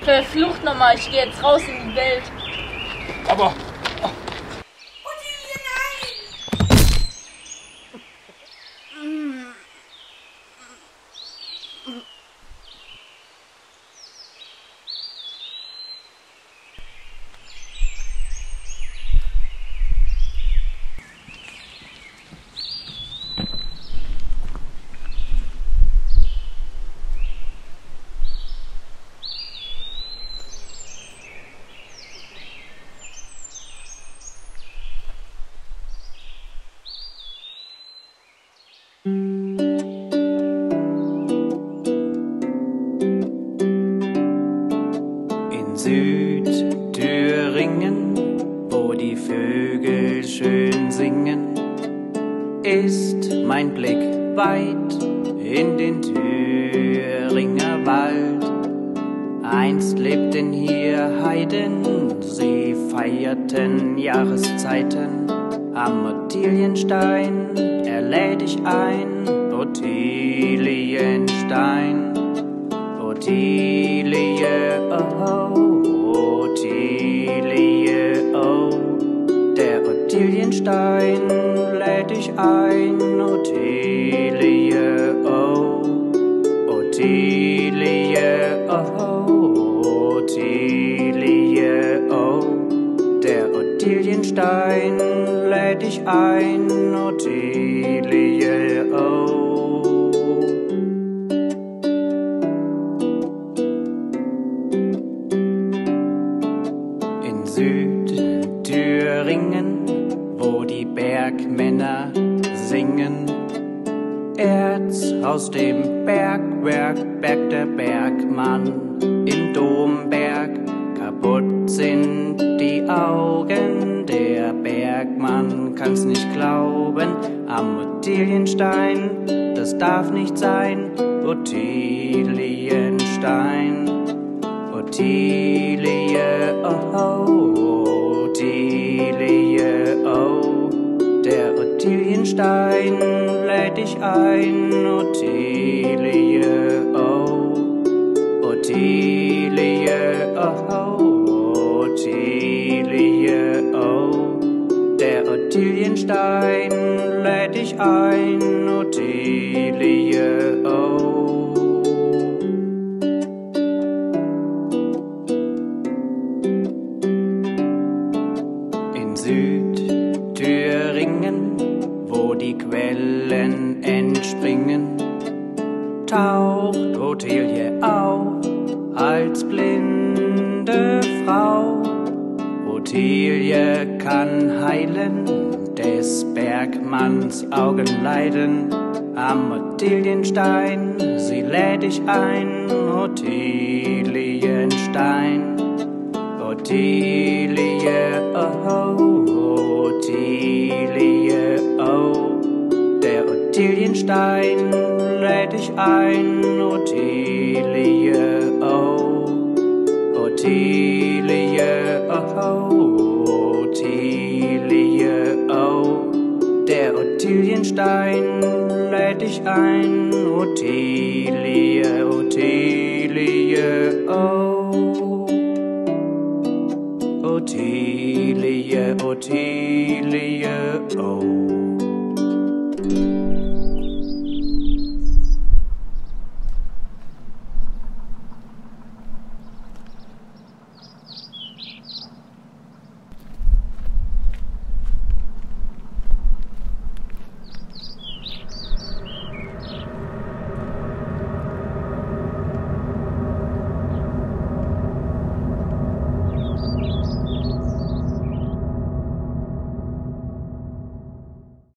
Verflucht nochmal, ich gehe jetzt raus in die Welt. Aber... Südthüringen, wo die Vögel schön singen, ist mein Blick weit in den Thüringer Wald. Einst lebten hier Heiden, sie feierten Jahreszeiten. Am Ottilienstein erlädt ich ein, Ottilienstein. Ottilie, oh, Ottilie, oh, der Ottilienstein lädt dich ein, Ottilie, oh, Ottilie, oh, Ottilie, oh, der Ottilienstein lädt dich ein, Ottilie, oh. Südthüringen, wo die Bergmänner singen. Erz aus dem Bergwerk bergt der Bergmann im Domberg. Kaputt sind die Augen, der Bergmann kann's nicht glauben. Am Ottilienstein, das darf nicht sein, Ottilienstein. Ottilie, oh, Ottilie, oh, der Ottilienstein lädt dich ein, Ottilie, oh, Ottilie, oh, Ottilie, oh, der Ottilienstein lädt dich ein, Ottilie, oh. Südthüringen, wo die Quellen entspringen, taucht Ottilie auf als blinde Frau. Ottilie kann heilen des Bergmanns Augenleiden. Am Ottilienstein, sie lädt dich ein, Ottilienstein. Ottilie, oh, Ottilie, oh, der Ottilienstein lädt dich ein, Ottilie, oh, Ottilie, oh, Ottilie, oh, der Ottilienstein lädt dich ein, Ottilie, Ottilie, oh. Ottilie, Ottilie, oh.